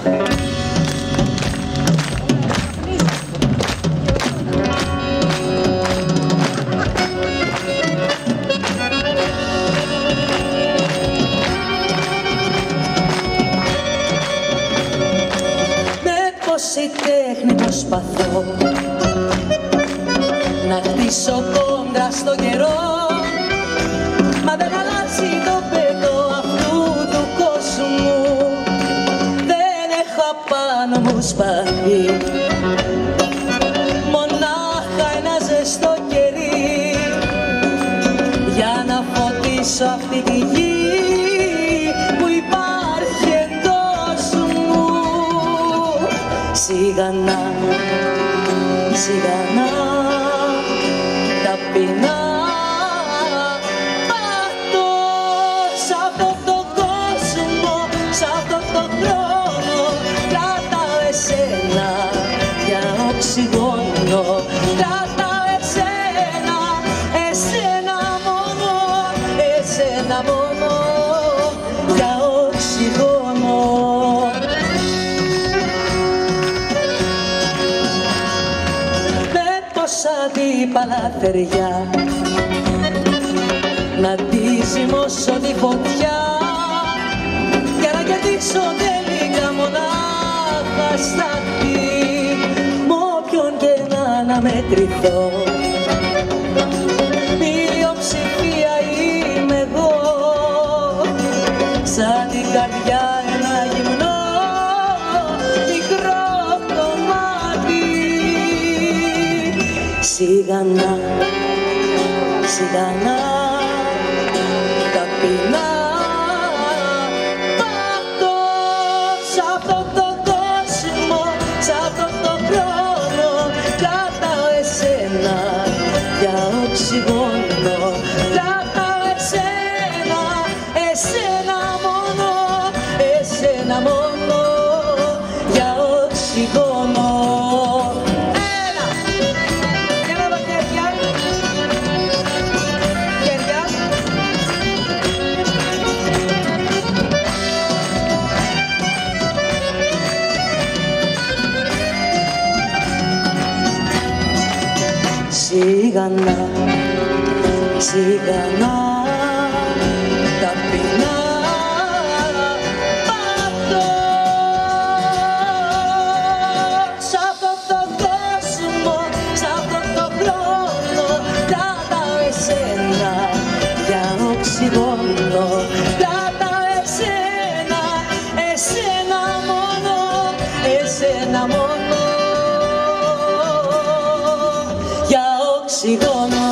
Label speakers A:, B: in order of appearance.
A: Πόση τέχνη προσπαθώ να χτίσω κόντρα στο καιρό, μα δεν αλλάζει το πέτο αυτού του κόσμου. Δεν έχω απάνω μου σπαθί, μονάχα ένα ζεστό κερί για να φωτίσω αυτή τη γη που υπάρχει εντός μου. Σιγανά, σιγανά, ταπεινά πάτω σ' αυτό το κόσμο, σ' αυτό το χρόνο. Κρατάω εσένα για οξυγόνο, κρατάω εσένα, εσένα μόνο, εσένα μόνο για οξυγόνο. Αντίπαλα θεριά να τη ζυμώσω τη φωτιά για να κερδίσω τελικά μονάχα σταθή. Μ' όποιον και να αναμετρηθώ, μειοψηφία είμαι εγώ, σαν την καρδιά ένα γυμνό μικρό κομμάτι. Σιγανά, σιγανά, ταπεινά πάτω σ' αυτό το κόσμο, σ' αυτό το χρόνο. Κρατάω εσένα για οξυγόνο, κρατάω εσένα, εσένα μόνο, εσένα μόνο για οξυγόνο. Σιγανά, σιγανά, ταπεινά πάτω σ' αυτό το κόσμο, σ' αυτό το χρόνο. Κρατάω εσένα για οξυγόνο, κρατάω εσένα, εσένα μόνο, εσένα μόνο για οξυγόνο.